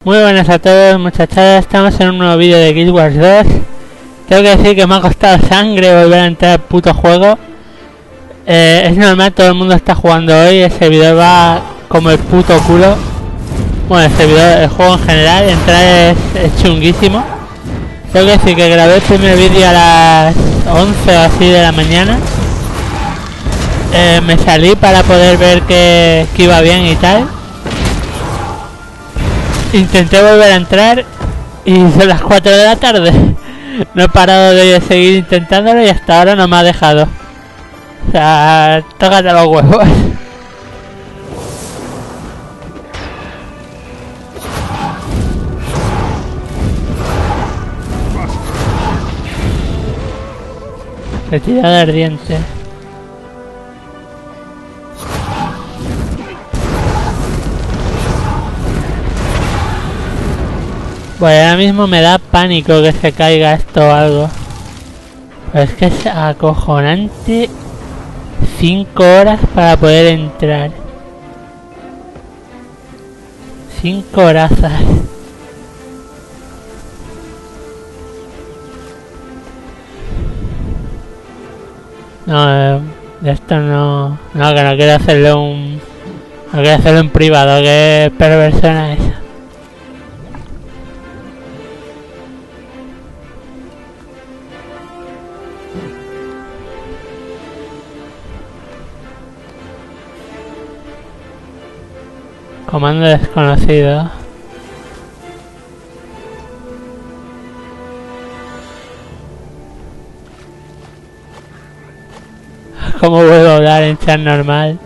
Muy buenas a todos, muchachas, estamos en un nuevo vídeo de Guild Wars 2. Tengo que decir que me ha costado sangre volver a entrar al puto juego. Es normal, todo el mundo está jugando hoy, el servidor va como el puto culo. Bueno, el juego en general, entrar es chunguísimo. Tengo que decir que grabé el primer vídeo a las 11 o así de la mañana. Me salí para poder ver que iba bien y tal. Intenté volver a entrar y son las 4 de la tarde. No he parado de seguir intentándolo y hasta ahora no me ha dejado. O sea, tócate los huevos. Retirada ardiente. Bueno, ahora mismo me da pánico que se caiga esto o algo. Pues es que es acojonante. 5 horas para poder entrar. 5 horazas. No, de esto no. No, que no quiero hacerlo no quiero hacerlo en privado, que perversión es esa. Comando desconocido. ¿Cómo vuelvo a hablar en chat normal?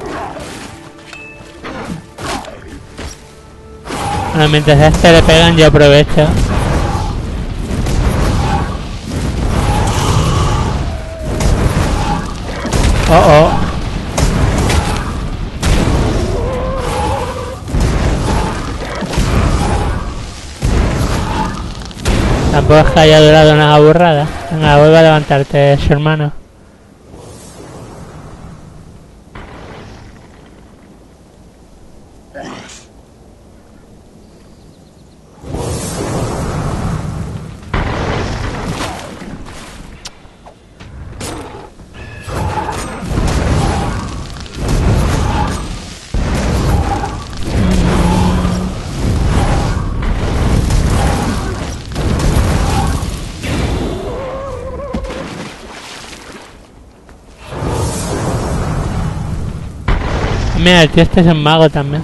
Bueno, mientras a este le pegan yo aprovecho. Oh. Tampoco es que haya durado una burrada. Venga, vuelve a levantarte, su hermano. Mira, el tío este es un mago también.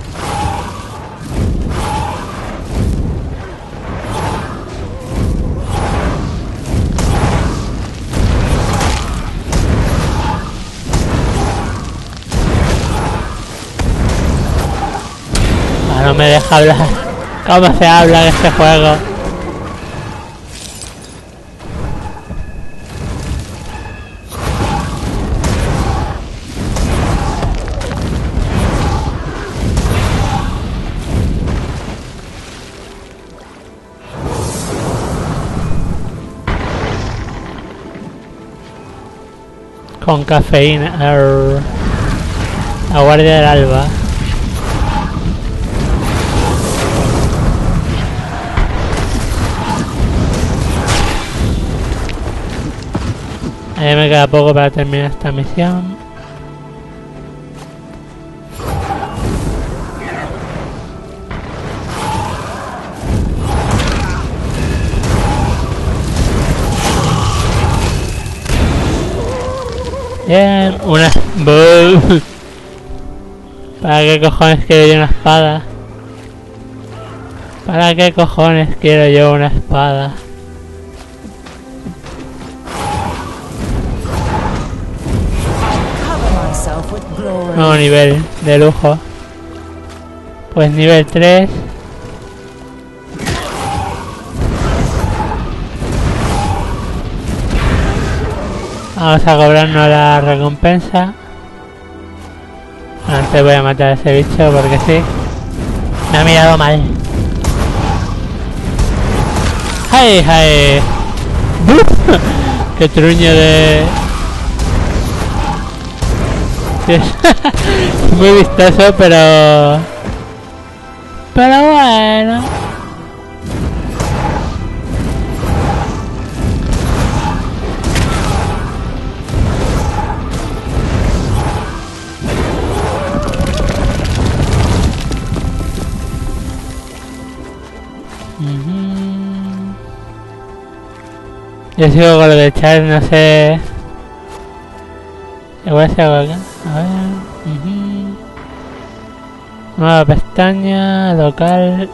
No me deja hablar. ¿Cómo se habla en este juego? Con cafeína. La guardia del alba. Ahí me queda poco para terminar esta misión. Bien, una... ¿Para qué cojones quiero yo una espada? ¿Para qué cojones quiero yo una espada? Nuevo nivel de lujo. Pues nivel 3. Vamos a cobrarnos la recompensa. Antes voy a matar a ese bicho porque sí. Me ha mirado mal. ¡Ay! ¡Qué truño de... Muy vistoso, pero bueno. Yo sigo con lo de chat, no sé. Igual se hago acá. A ver. Nueva pestaña, local.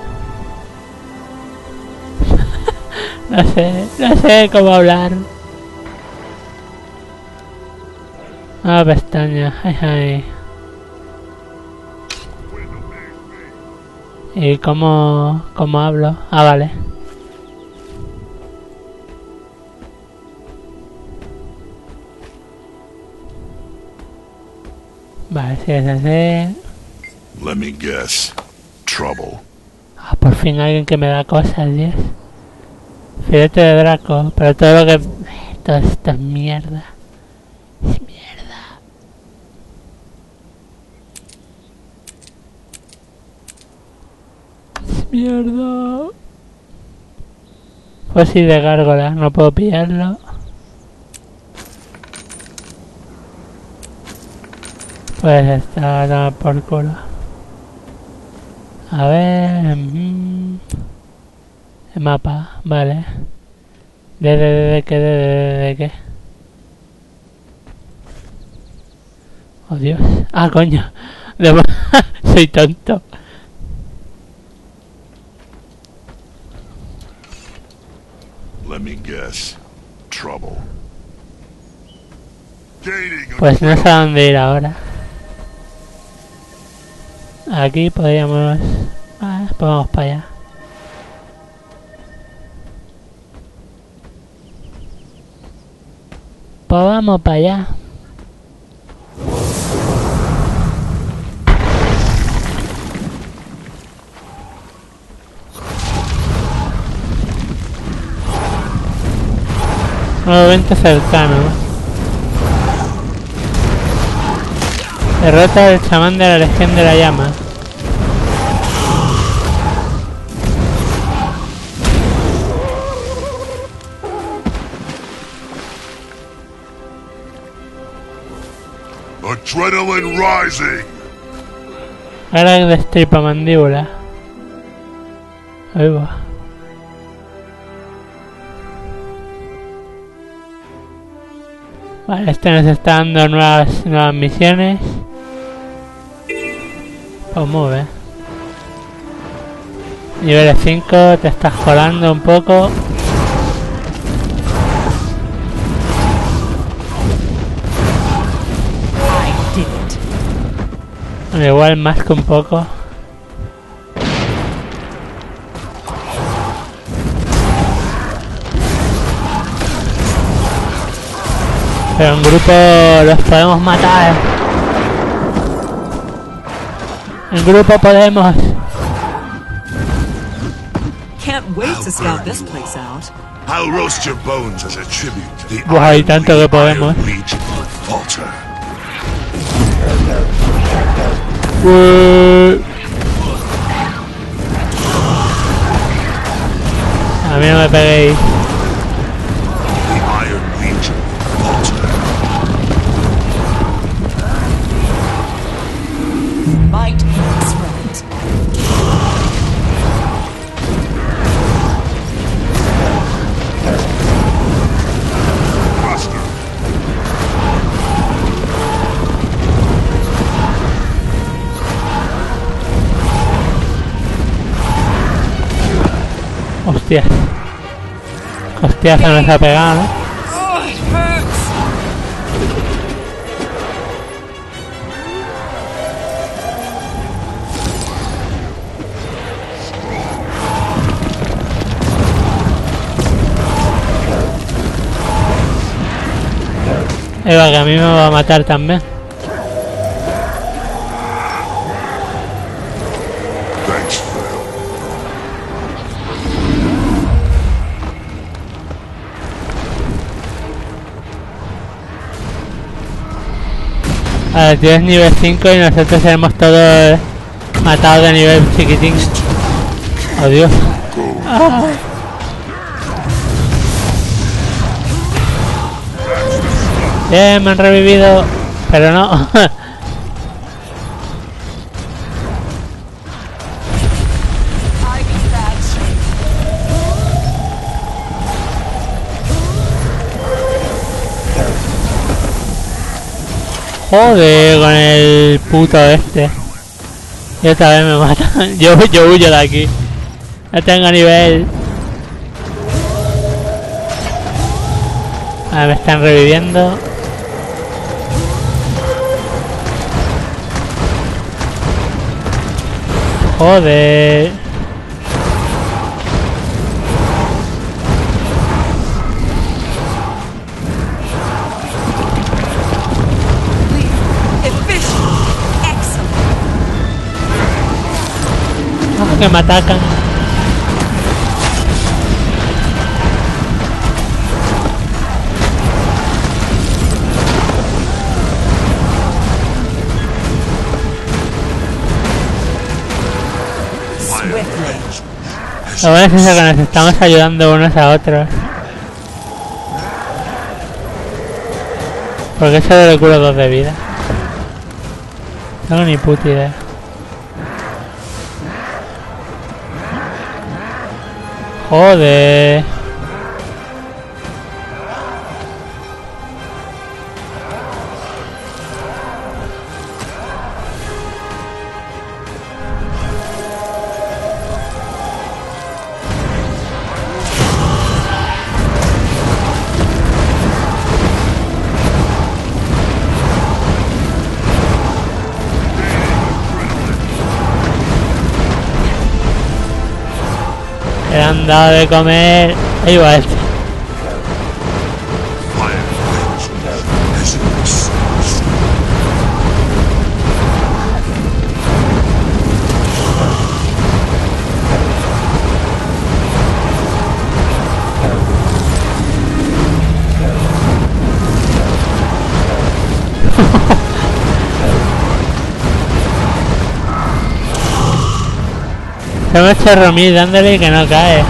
no sé cómo hablar. Nueva pestaña, ay. ¿Y cómo hablo? Ah, vale. Vale, si es así. Let me guess. Trouble. Ah, por fin alguien que me da cosas, Dios. Filete de Draco, pero todo lo que... Todo esto es mierda. Es mierda. Es mierda. Fósil de gárgola, no puedo pillarlo. Pues está nada por culo. A ver... el mapa, vale. ¿De qué? Oh Dios. Ah, coño. Soy tonto. Let me guess. Trouble. Pues no sé a dónde ir ahora. Aquí podríamos... Ah, pues vamos para allá. Pues vamos para allá. Un evento cercano. Derrota al chamán de la Legión de la Llama. Adrenaline rising. Ahora destripa mandíbula. Ahí va. Vale, este nos está dando nuevas misiones. Pues mueve. Nivel 5, te estás colando un poco. Bueno, igual más que un poco. Pero en grupo los podemos matar. En grupo podemos. Can't wait to scout this place out. I'll roast your bones as a tribute to the Buah, hay tanto que podemos. Iron Legion of Falter. A mí no me peguéis. The Iron Legion of Falter. Might is right. Master. Hostia. Hostia, se nos ha pegado, ¿no? Oh, it hurts. Eva, que a mí me va a matar también. Thanks, Phil. A ver, tienes nivel 5 y nosotros hemos todos matado de nivel chiquitín. Oh Dios. Ah. Bien, me han revivido, pero no. Joder, con el puto este. Y otra vez me matan. Yo huyo de aquí. No tengo nivel. Ah, me están reviviendo. Joder. Ah, que me atacan. Lo bueno es eso, que nos estamos ayudando unos a otros. Porque eso le curo 2 de vida. No tengo ni puta idea. Joder. Le han dado de comer. Ahí va este. Se me ha hecho Romil dándole y que no cae.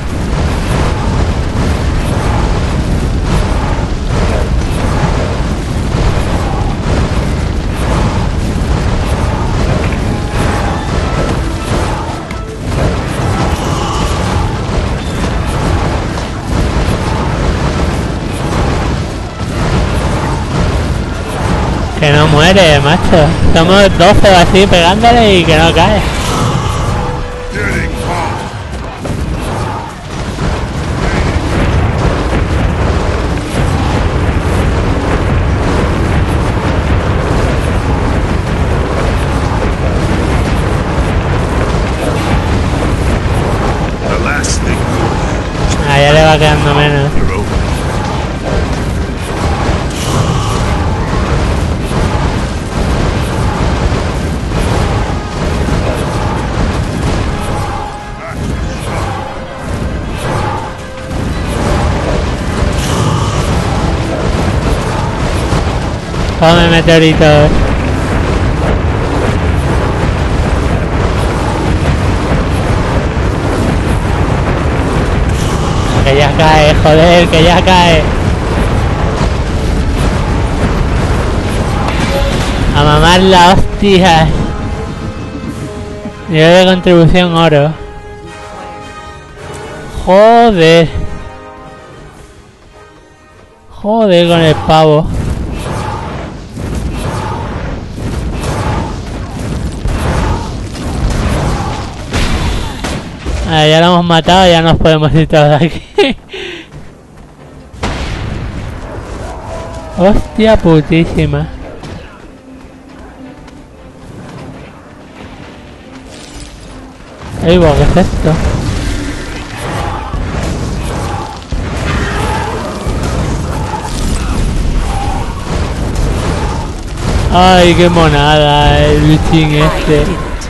Que no muere, macho. Somos 12 o así pegándole y que no cae. Ya le va quedando menos. Come meteoritos. Que ya cae, joder, que ya cae. A mamar la hostia. Nivel de contribución oro. Joder. Joder con el pavo. Ah, ya lo hemos matado, ya nos podemos ir todos de aquí. Hostia putísima. Ey, ¿qué es esto? Ay, qué monada el bichín este.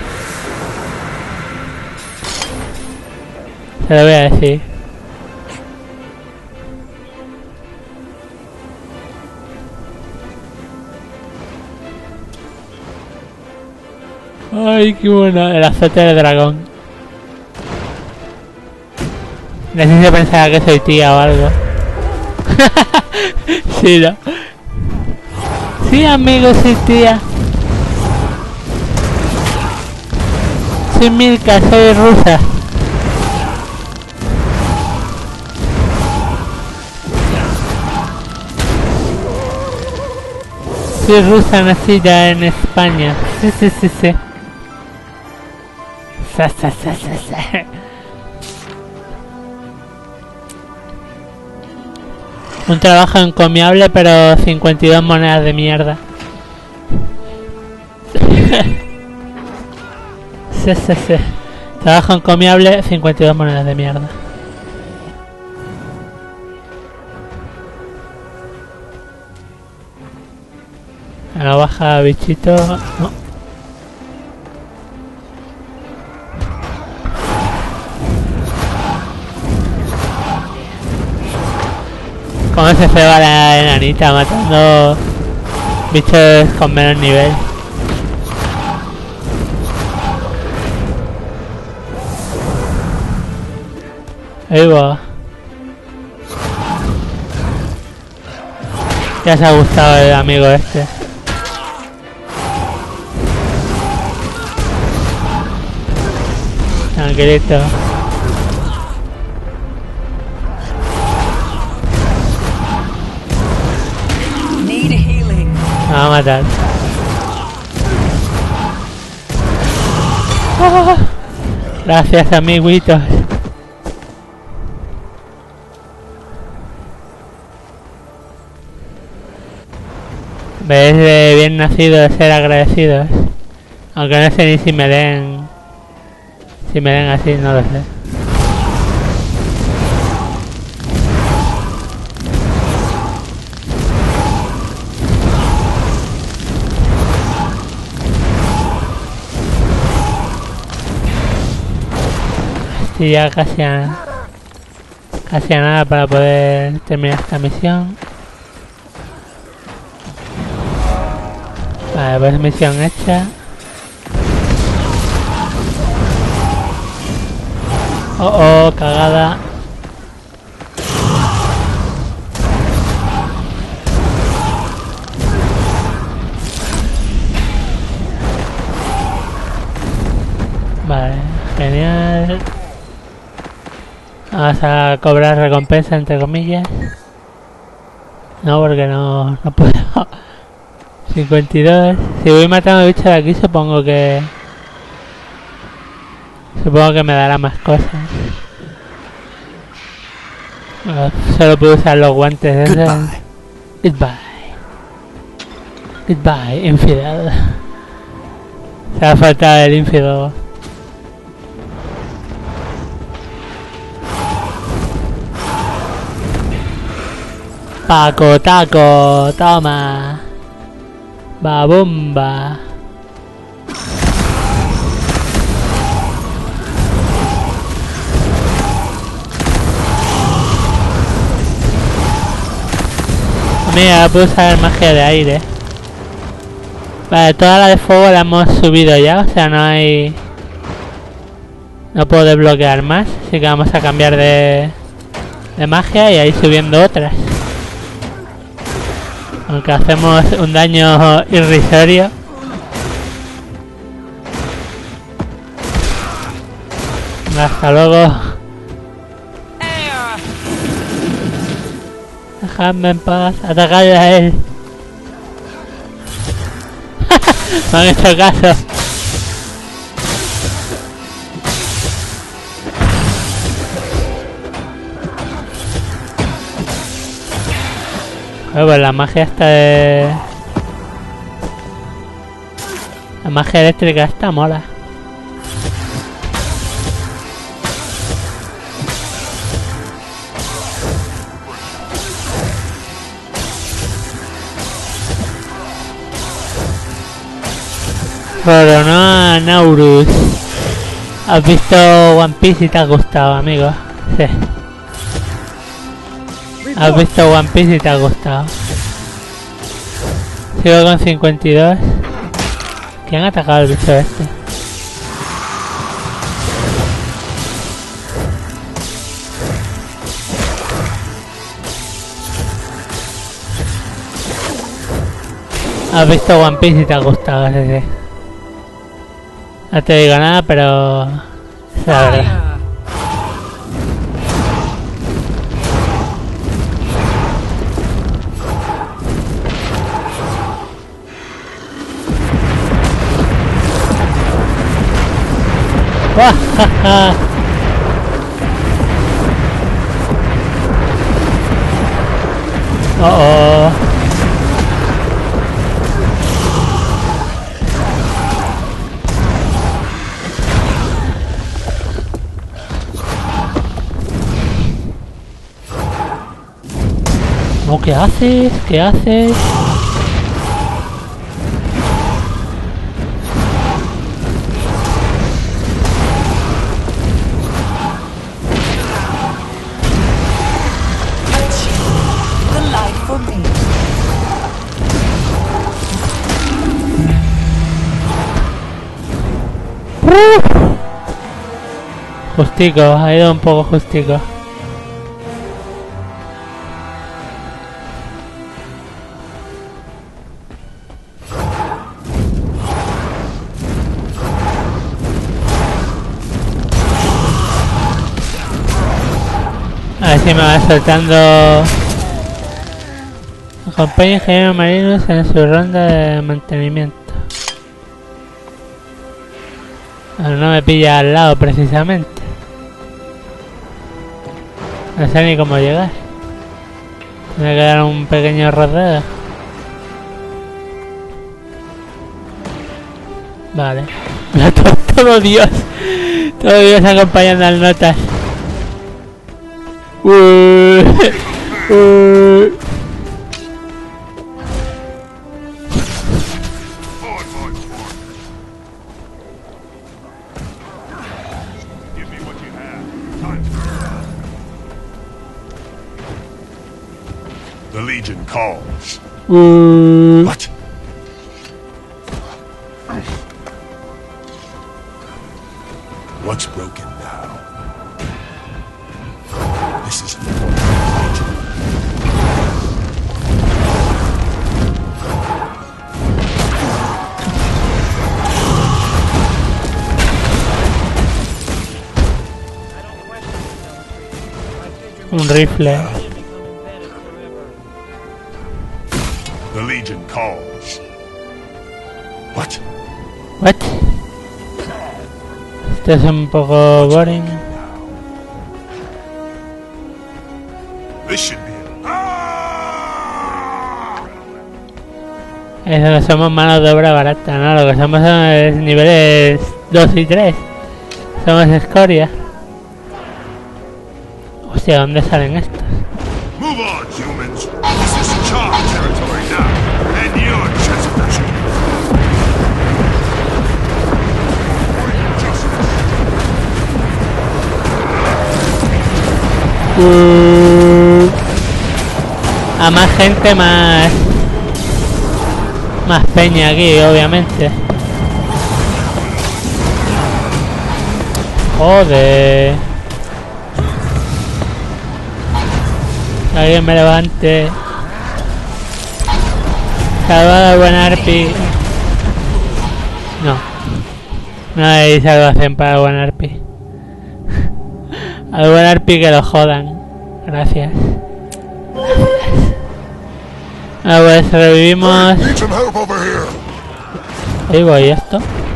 Se lo voy a decir. Ay, qué bueno. El azote del dragón. No sé si se pensaba que soy tía o algo. Sí, ¿no? Sí, amigo, soy tía. Soy Milka, soy rusa. actriz rusa nacida en España. Sí, sí, sí, sí. Sa, sa, sa, sa, sa. Un trabajo encomiable, pero 52 monedas de mierda. Sí, sí, sí. Trabajo encomiable, 52 monedas de mierda. Ahora baja bichito. No. Cómo se ceba la enanita matando bichos con menos nivel. Ahí va. Ya se ha gustado el amigo este. Tranquilito. Need healing. Me va a matar. ¡Oh! Gracias, amiguitos. ¿Ves? De bien nacido de ser agradecidos. Aunque no sé ni si me den... Si me den así, no lo sé. Estoy ya casi a nada para poder terminar esta misión. Vale, pues misión hecha. Oh, cagada. Vale, genial. Vamos a cobrar recompensa entre comillas. No, porque no puedo. 52. Si voy matando bichos de aquí, supongo que me dará más cosas. Solo puedo usar los guantes esos. Goodbye. Goodbye, infidel. Se ha faltado el infidel. Paco, taco, toma. Va bomba. Mira, puedo usar magia de aire. Vale, toda la de fuego la hemos subido ya, o sea, no hay... No puedo desbloquear más, así que vamos a cambiar de magia y ahí subiendo otras. Aunque hacemos un daño irrisorio. Hasta luego. Dejadme en paz. Atacadle a él. Me han hecho caso. Pues la magia está de... La magia eléctrica está mola. Pero no, Naurus. ¿Has visto One Piece y te ha gustado, amigo? Sí. ¿Has visto One Piece y te ha gustado? Sigo con 52. ¿Quién ha atacado al bicho este? ¿Has visto One Piece y te ha gustado? Sí. No te digo nada, pero... Es la verdad. jaja. Oh. ¿Cómo? ¿Qué haces? ¿Qué haces? The light for me. Justico, ha ido un poco justico. A ver si me va soltando. Acompaña a ingeniero marinos en su ronda de mantenimiento. Pero no me pilla al lado precisamente. No sé ni cómo llegar. Tiene que dar un pequeño rodeo. Vale. Todo Dios. Todo Dios acompañando al notas. Forward, forward, forward. Give me what you have. Time to... The Legion calls. What? What's broken now? This is the Legion. Un rifle. The Legion calls. What? What? Esto es un poco boring. This should be it. Eso que somos manos de obra barata, ¿no? Lo que somos son niveles 2 y 3. Somos escoria. Hostia, ¿dónde salen estos? Move on, humans. This is Char territory now, and you're trespassing. A más gente, más peña aquí, obviamente. Joder. Que alguien me levante. Salvado al buen Arpi. No. No hay salvación para el buen Arpi. Al buen Arpi que lo jodan. Gracias. Ah, pues revivimos. Need some help over here. Ahí voy, esto.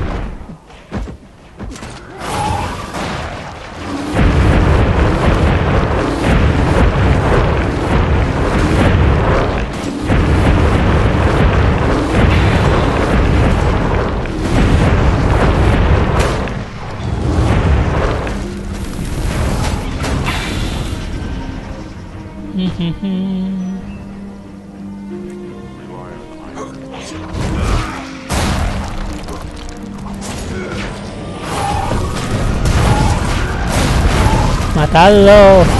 ¡Matadlo!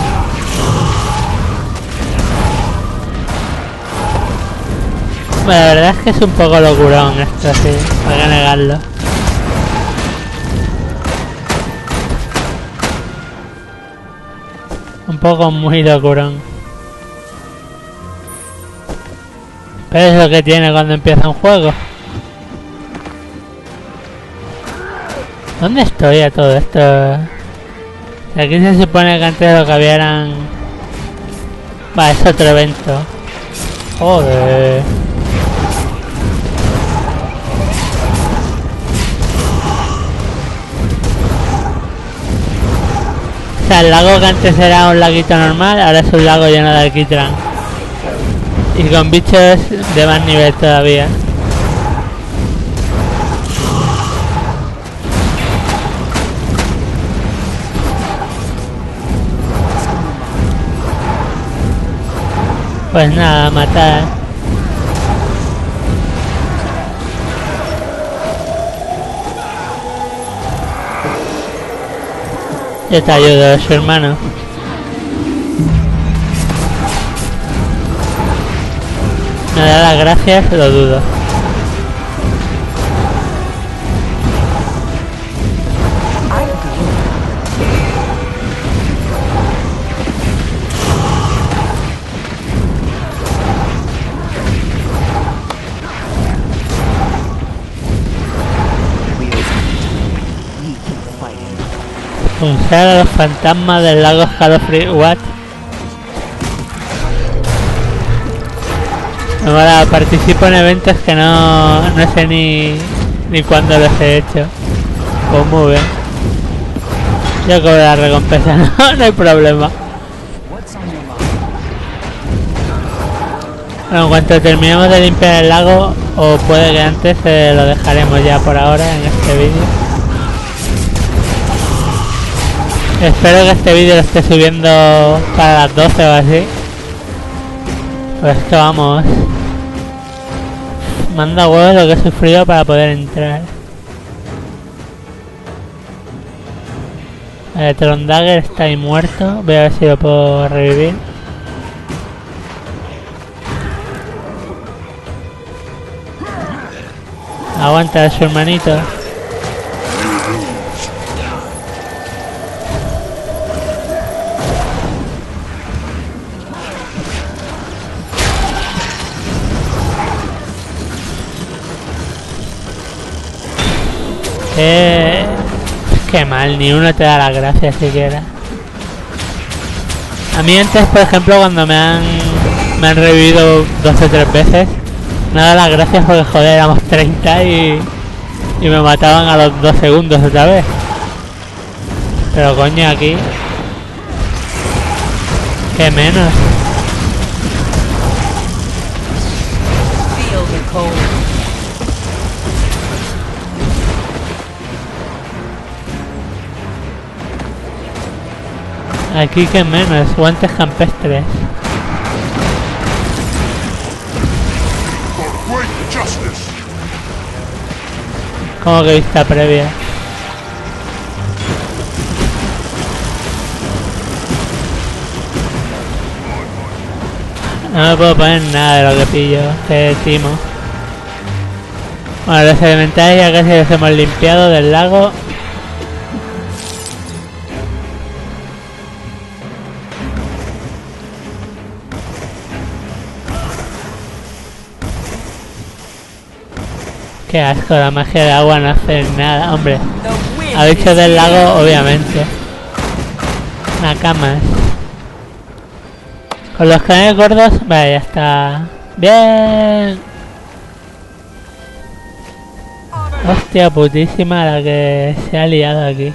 Bueno, la verdad es que es un poco locurón esto, sí, hay que negarlo. Un poco muy locurón. Pero es lo que tiene cuando empieza un juego. ¿Dónde estoy a todo esto? Aquí se supone que antes lo que había eran... Va, es otro evento. Joder. sea, el lago que antes era un laguito normal, ahora es un lago lleno de alquitrán. Y con bichos de más nivel todavía. Pues nada, matar. Yo te ayudo, su hermano. ¿Me da las gracias? Lo dudo. Pulsar a los fantasmas del lago Escalofrío. What? Ahora participo en eventos que no sé ni cuándo los he hecho. Pues muy bien. Yo cobro la recompensa, no hay problema. Bueno, en cuanto terminemos de limpiar el lago, o puede que antes, lo dejaremos ya por ahora en este vídeo. Espero que este vídeo lo esté subiendo para las 12 o así. Pues que vamos. Manda huevos lo que he sufrido para poder entrar. Trondagger está ahí muerto. Voy a ver si lo puedo revivir. Aguanta su hermanito. Qué mal, ni uno te da las gracias siquiera. A mí antes, por ejemplo, cuando me han revivido 2 o 3 veces, me da las gracias porque joder, éramos 30 y me mataban a los 2 segundos otra vez. Pero coño, aquí qué menos. Feel the cold. Aquí que menos, guantes campestres. For great justice. Como que vista previa. No me puedo poner nada de lo que pillo, que timo. Bueno, los elementales ya casi los hemos limpiado del lago. Qué asco, la magia de agua no hace nada, hombre. A bichos del lago, obviamente. Nakamas. Con los canales gordos, vale, ya está. Bien. Hostia putísima la que se ha liado aquí.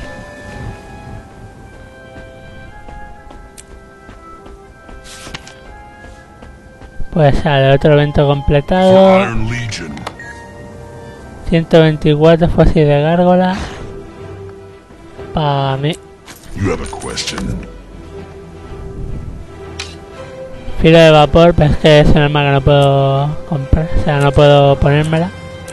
Pues sale otro evento completado. 124 fósiles de gárgola. Para mí. Filo de vapor, pero es que es un arma que no puedo comprar. O sea, no puedo ponérmela.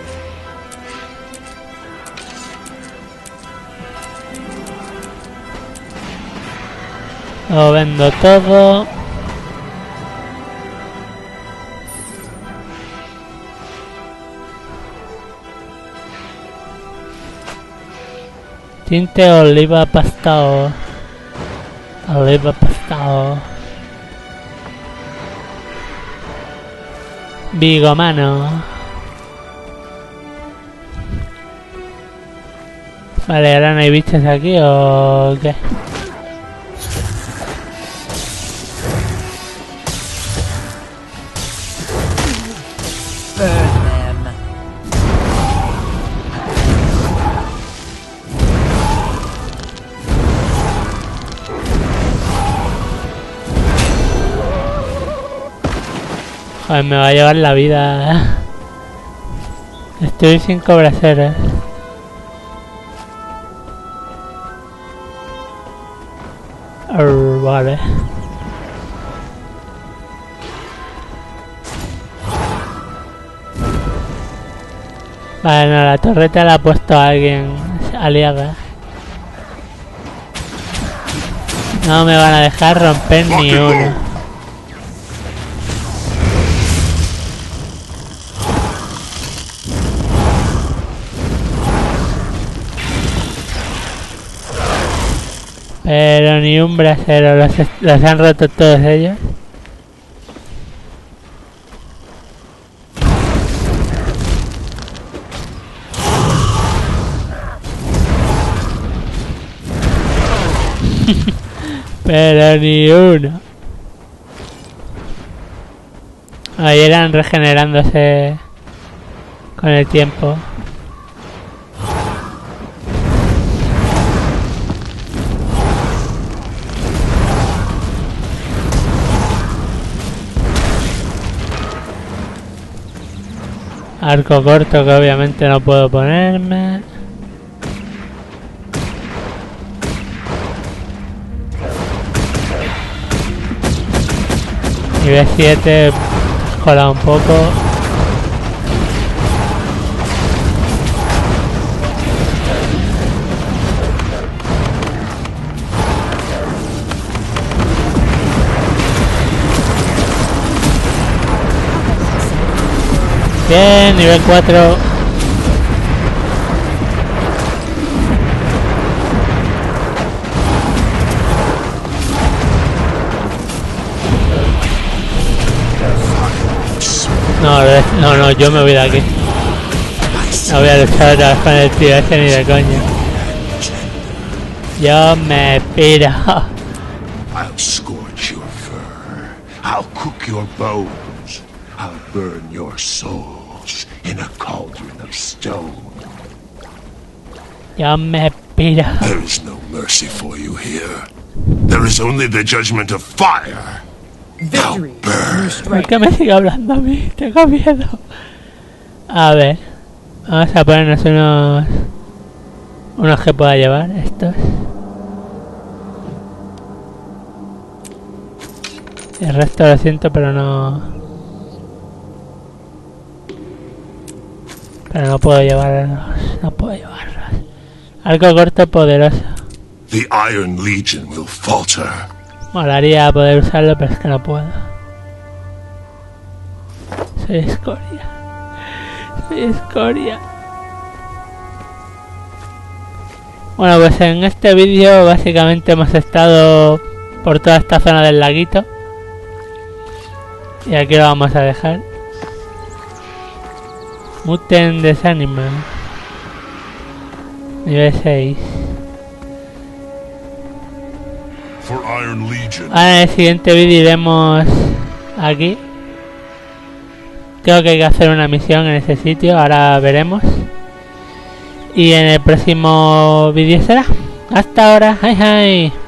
Lo vendo todo. Tinte oliva pastado. Oliva pastado. Vigomano. Vale, ahora no hay bichos aquí o qué. Burn them. Joder, me va a llevar la vida. Estoy sin braseros. Vale. Vale, no, la torreta la ha puesto a alguien aliada. No me van a dejar romper ni uno. Pero ni un brasero, los han roto todos ellos. Pero ni uno. Ahí eran regenerándose con el tiempo. Arco corto que obviamente no puedo ponerme. Nivel 7, jola un poco. Bien, nivel 4. No, yo me voy de aquí. No voy a luchar otra vez con el tío ese ni de coña. Yo me piro. I'll scorch your fur. I'll cook your bones. I'll burn your souls in a cauldron of stone. Yo me piro. There is no mercy for you here. There is only the judgment of fire. Victory. ¿Por qué me sigue hablando a mí? Tengo miedo. A ver. Vamos a ponernos unos que pueda llevar. Estos. El resto lo siento, pero no... Pero no puedo llevarlos. No puedo llevarlos. Algo corto poderoso. The Iron Legion will falter. Molaría poder usarlo, pero es que no puedo. Soy escoria. Soy escoria. Bueno, pues en este vídeo básicamente hemos estado por toda esta zona del laguito. Y aquí lo vamos a dejar. Mutant Desanimal. Nivel 6. For Iron Legion. Ahora en el siguiente vídeo iremos aquí. Creo que hay que hacer una misión en ese sitio, ahora veremos. Y en el próximo vídeo será. Hasta ahora, hi hi.